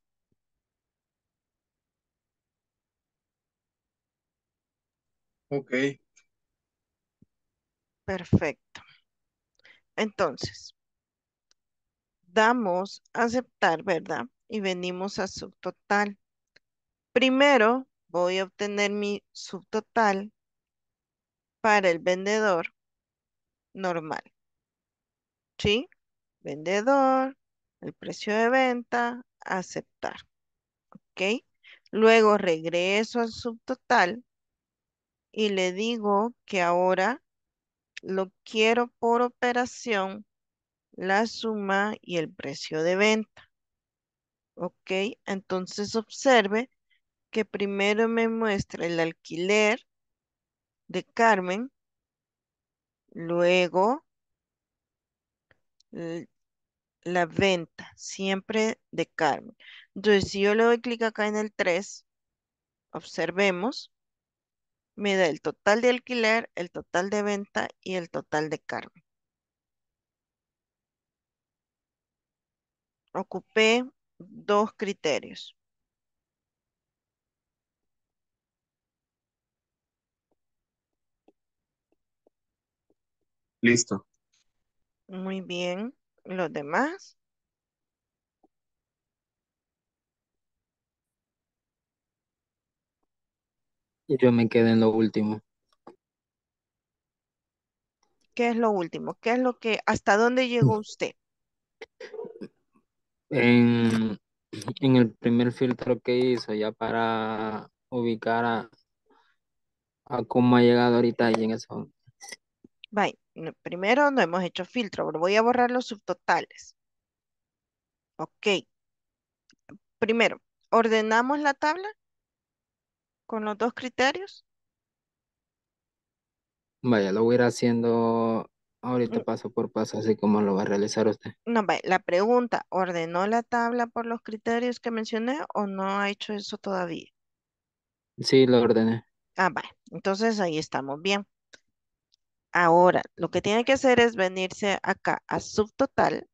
Ok, perfecto. Entonces, damos a aceptar, ¿verdad? Y venimos a subtotal. Primero voy a obtener mi subtotal para el vendedor normal, ¿sí? Vendedor, el precio de venta, aceptar, ¿ok? Luego regreso al subtotal y le digo que ahora lo quiero por operación, la suma y el precio de venta, ¿ok? Entonces observe que primero me muestra el alquiler de Carmen, luego l- la venta, siempre de Carmen. Entonces, si yo le doy clic acá en el 3, observemos, me da el total de alquiler, el total de venta y el total de Carmen. Ocupé dos criterios. Listo. Muy bien. Los demás, Yo me quedé en lo último. ¿qué es lo último? ¿Qué es lo que, hasta dónde llegó usted? En, en el primer filtro que hizo, ya para ubicar a cómo ha llegado ahorita y en eso. Bye. Primero no hemos hecho filtro, pero voy a borrar los subtotales. Ok. Primero, ordenamos la tabla con los dos criterios. Vaya, lo voy a ir haciendo ahorita Mm, paso por paso, así como lo va a realizar usted. No, bye. La pregunta, ¿ordenó la tabla por los criterios que mencioné o no ha hecho eso todavía? Sí, lo ordené. Ah, bye. Entonces ahí estamos bien. Ahora, lo que tiene que hacer es venirse acá a subtotal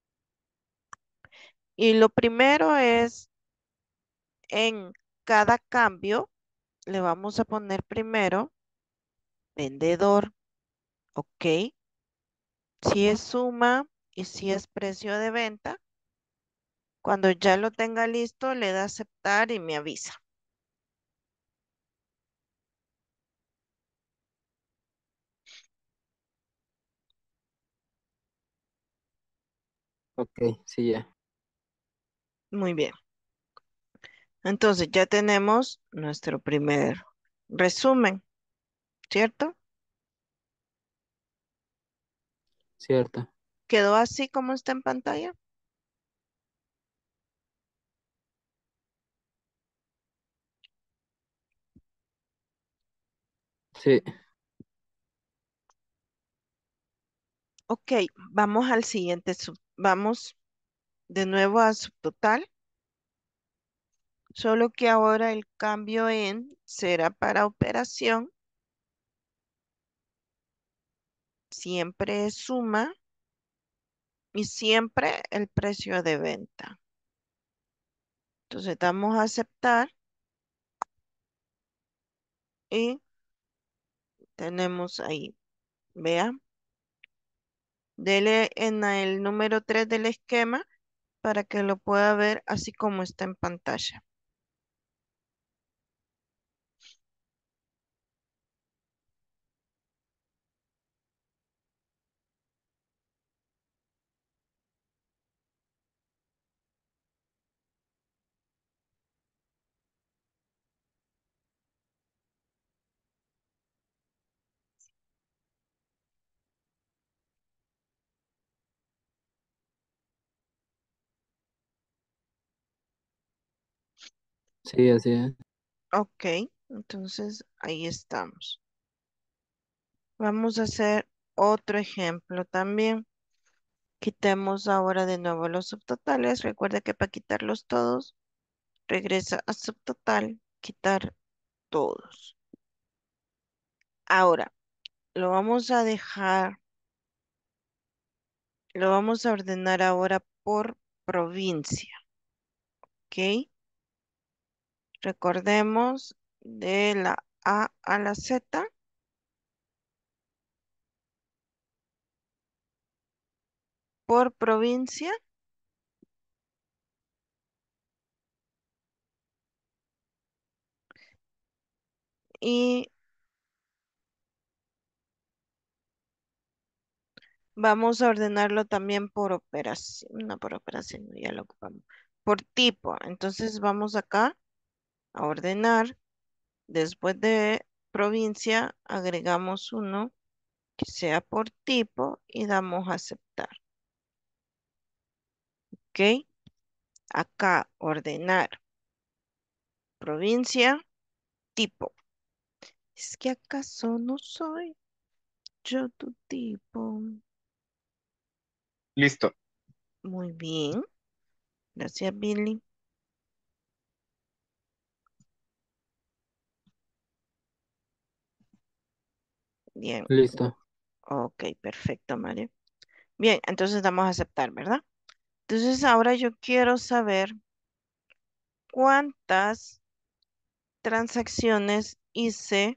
y lo primero es en cada cambio le vamos a poner primero vendedor, ¿ok? Si es suma y si es precio de venta, cuando ya lo tenga listo le da aceptar y me avisa. Ok, sí, ya. Muy bien. Entonces ya tenemos nuestro primer resumen, ¿cierto? Cierto. ¿Quedó así como está en pantalla? Sí, Ok, vamos al siguiente vamos de nuevo a subtotal, solo que ahora el cambio en será para operación, siempre es suma y siempre el precio de venta. Entonces damos a aceptar y tenemos ahí, vea, dele en el número 3 del esquema para que lo pueda ver así como está en pantalla. sí, así es. Ok, entonces ahí estamos. Vamos a hacer otro ejemplo también. Quitemos ahora de nuevo los subtotales. Recuerda que para quitarlos todos, regresa a subtotal quitar todos. Ahora, lo vamos a dejar, lo vamos a ordenar ahora por provincia, ¿ok? Recordemos de la A a la Z por provincia y vamos a ordenarlo también por operación, no por operación, ya lo ocupamos, por tipo. Entonces vamos acá a ordenar, después de provincia agregamos uno que sea por tipo y damos a aceptar, ¿ok? Acá ordenar provincia, tipo. ¿Es que acaso no soy yo tu tipo? Listo. Muy bien, gracias Billy. Bien, Listo. ok, perfecto, Mario. Bien, entonces damos a aceptar, ¿verdad? Entonces ahora yo quiero saber cuántas transacciones hice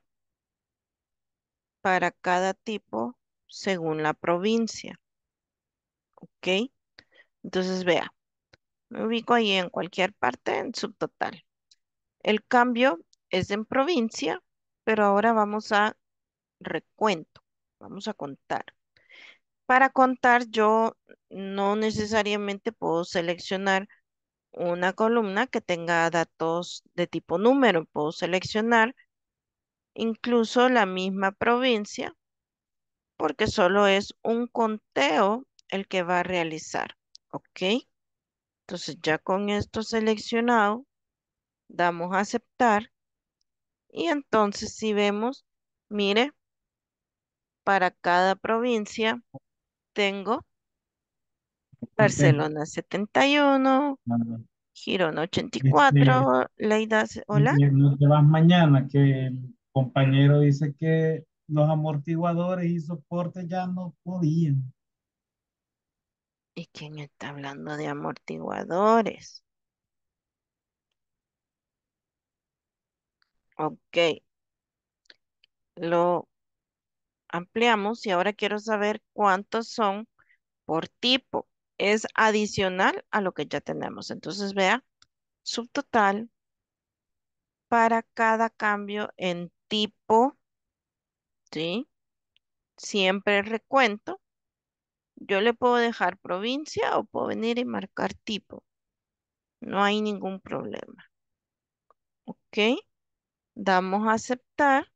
para cada tipo según la provincia, ¿ok? Entonces vea, me ubico ahí en cualquier parte en subtotal. El cambio es en provincia, pero ahora vamos a recuento, vamos a contar. Para contar yo no necesariamente puedo seleccionar una columna que tenga datos de tipo número, puedo seleccionar incluso la misma provincia porque solo es un conteo el que va a realizar, ¿ok? Entonces ya con esto seleccionado, damos a aceptar y entonces si vemos, mire, para cada provincia tengo Disculpe, Barcelona 71, ah, Girona este, 84, Leida, hola. no te vas mañana, que el compañero dice que los amortiguadores y soportes ya no podían. ¿Y quién está hablando de amortiguadores? Ok, lo ampliamos y ahora quiero saber cuántos son por tipo. Es adicional a lo que ya tenemos. Entonces, vea, subtotal para cada cambio en tipo, ¿sí? Siempre recuento. Yo le puedo dejar provincia o puedo venir y marcar tipo. No hay ningún problema. ¿Ok? Damos a aceptar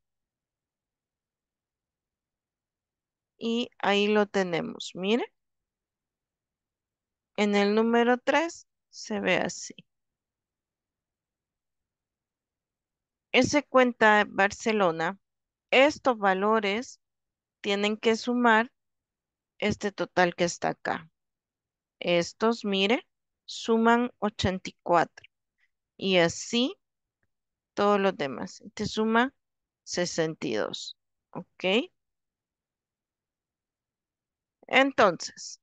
y ahí lo tenemos. Mire, en el número 3 se ve así. Ese cuenta Barcelona. Estos valores tienen que sumar este total que está acá. Estos, mire, suman 84 y así todos los demás. Te suma 62. ¿Ok? Entonces,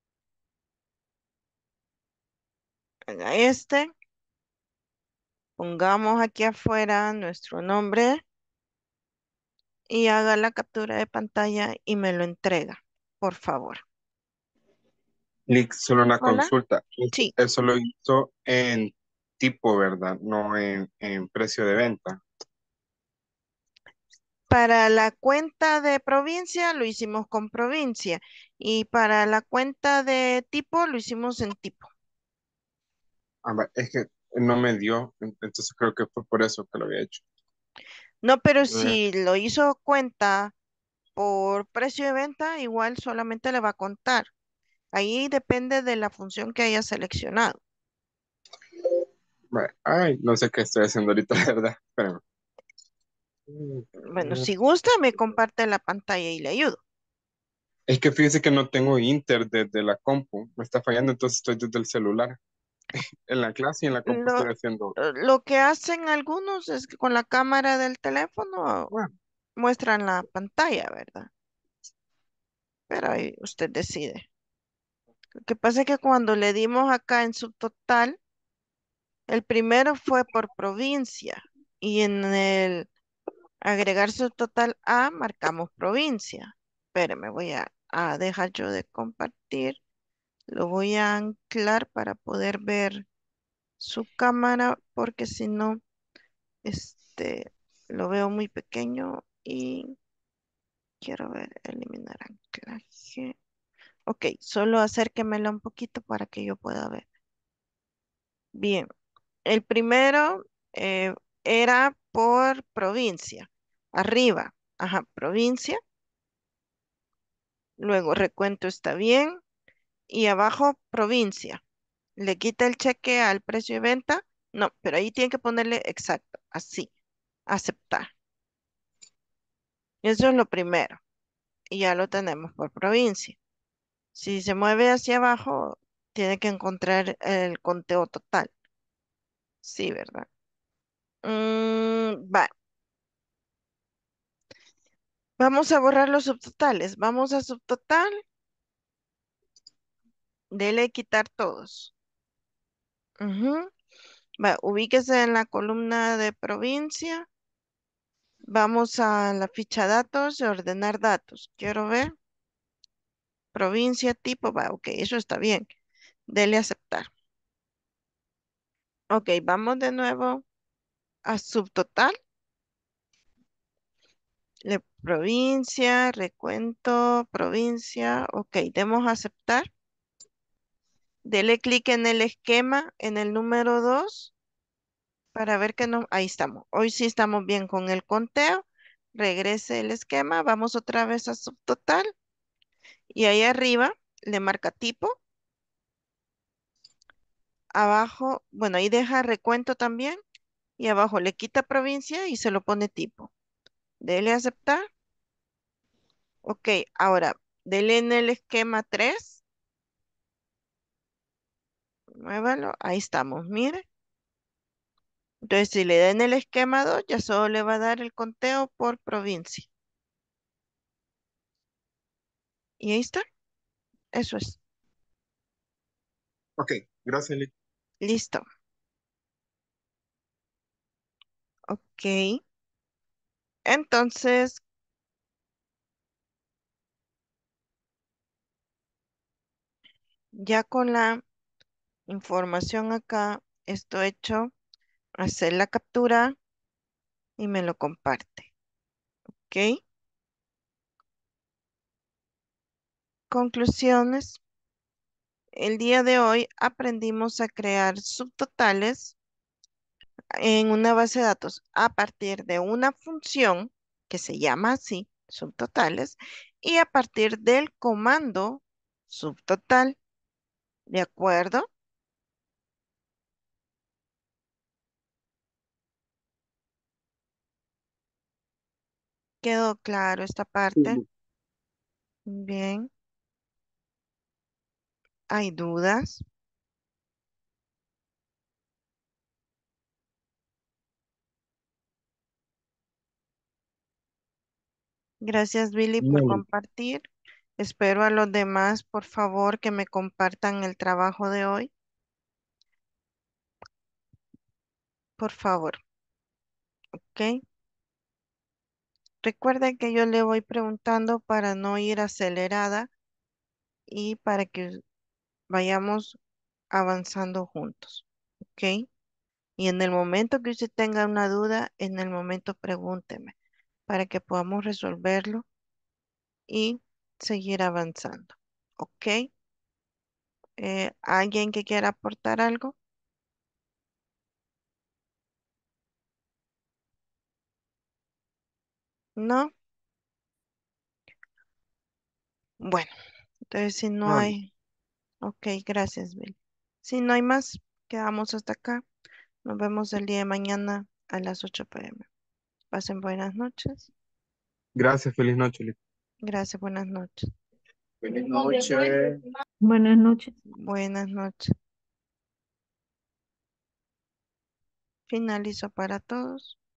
haga este, pongamos aquí afuera nuestro nombre y haga la captura de pantalla y me lo entrega, por favor. Lick, solo una Hola. consulta. Sí, Eso lo hizo en tipo, ¿verdad? No en precio de venta. para la cuenta de provincia lo hicimos con provincia y para la cuenta de tipo lo hicimos en tipo. Es que no me dio, entonces creo que fue por eso que lo había hecho. No, pero Eh, si lo hizo cuenta por precio de venta, igual solamente le va a contar. Ahí depende de la función que haya seleccionado. Ay, no sé qué estoy haciendo ahorita, la verdad. Espérame. Bueno, si gusta, me comparte la pantalla y le ayudo. Es que fíjese que no tengo Inter desde la compu. Me está fallando, entonces estoy desde el celular. en la clase y en la Lo, computadora haciendo. lo que hacen algunos es que con la cámara del teléfono Bueno, muestran la pantalla, ¿verdad? Pero ahí usted decide. Lo que pasa es que cuando le dimos acá en subtotal, el primero fue por provincia y en el agregar subtotal A marcamos provincia. Espéreme, voy a dejar yo de compartir. Lo voy a anclar para poder ver su cámara porque si no, este, lo veo muy pequeño y quiero ver, eliminar anclaje. Ok, solo acérquemela un poquito para que yo pueda ver. Bien, el primero era por provincia. Arriba, ajá, provincia. Luego recuento está bien. Y abajo, provincia. Le quita el cheque al precio de venta. No, pero ahí tiene que ponerle exacto, así, aceptar. Eso es lo primero. Y ya lo tenemos por provincia. Si se mueve hacia abajo, tiene que encontrar el conteo total. Sí, ¿verdad? Va. Vamos a borrar los subtotales. Vamos a subtotal. Dele quitar todos. Ujú. Va, ubíquese en la columna de provincia. Vamos a la ficha datos y ordenar datos. Quiero ver. Provincia, tipo, va, ok, eso está bien. Dele aceptar. Ok, vamos de nuevo a subtotal. Provincia, recuento, provincia. Ok, demos a aceptar. Dele clic en el esquema, en el número 2 para ver que no. Ahí estamos. Hoy sí estamos bien con el conteo. Regrese el esquema. Vamos otra vez a subtotal. Y ahí arriba le marca tipo. Abajo, bueno, ahí deja recuento también. Y abajo le quita provincia y se lo pone tipo. Dele a aceptar. Ok, ahora dele en el esquema 3. Muévalo. Ahí estamos, mire. Entonces, si le da en el esquema 2, ya solo le va a dar el conteo por provincia. Y ahí está. Eso es. ok, gracias, Liz. Listo. Ok. Entonces, ya con la información acá, esto hecho, hacer la captura y me lo comparte. Ok. Conclusiones. El día de hoy aprendimos a crear subtotales en una base de datos a partir de una función que se llama así, subtotales, y a partir del comando subtotal. ¿De acuerdo? ¿Quedó claro esta parte? Bien. ¿Hay dudas? Gracias, Billy, por No, compartir. Espero a los demás, por favor, que me compartan el trabajo de hoy. Por favor, ¿ok? Recuerden que yo le voy preguntando para no ir acelerada y para que vayamos avanzando juntos, ¿ok? Y en el momento que usted tenga una duda, en el momento pregúnteme para que podamos resolverlo y seguir avanzando, ¿ok? ¿Alguien que quiera aportar algo? ¿No? Bueno, entonces si no no, hay, ok, gracias, Bill. Si no hay más, quedamos hasta acá. Nos vemos el día de mañana a las 8 p.m. Pasen buenas noches. gracias, feliz noche, Liz. Gracias, buenas noches. Feliz noche. Buenas noches. Buenas noches. Finalizo para todos.